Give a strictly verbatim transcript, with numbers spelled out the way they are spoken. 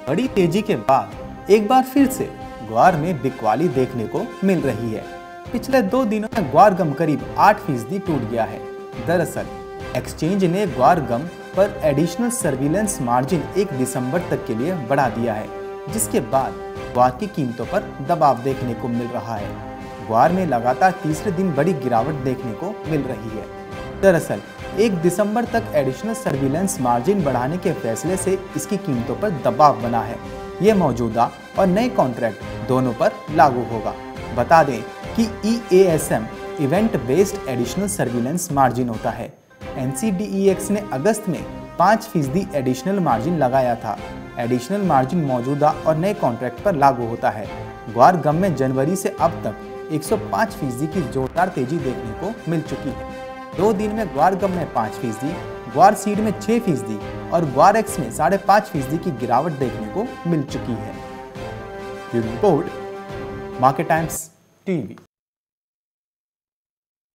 बड़ी तेजी के बाद एक बार फिर से ग्वार में बिकवाली देखने को मिल रही है। पिछले दो दिनों में ग्वार गम करीब आठ फीसदी टूट गया है। दरअसल एक्सचेंज ने ग्वार गम पर एडिशनल सर्विलेंस मार्जिन एक दिसंबर तक के लिए बढ़ा दिया है, जिसके बाद ग्वार की कीमतों पर दबाव देखने को मिल रहा है। ग्वार में लगातार तीसरे दिन बड़ी गिरावट देखने को मिल रही है। दरअसल एक दिसंबर तक एडिशनल सर्विलेंस मार्जिन बढ़ाने के फैसले से इसकी कीमतों पर दबाव बना है। ये मौजूदा और नए कॉन्ट्रैक्ट दोनों पर लागू होगा। बता दें कि E A S M event based additional surveillance margin होता है। N C D E X ने अगस्त में पाँच फीसदी एडिशनल मार्जिन लगाया था। एडिशनल मार्जिन मौजूदा और नए कॉन्ट्रैक्ट पर लागू होता है। ग्वार गम में जनवरी से अब तक एक सौ पाँच फीसदी की जोरदार तेजी देखने को मिल चुकी है। दो दिन में ग्वार गम में पाँच फीसदी, ग्वार सीड में छः फीसदी और ग्वार एक्स में साढ़े पाँच फीसदी की गिरावट देखने को मिल चुकी है। Report market times TV.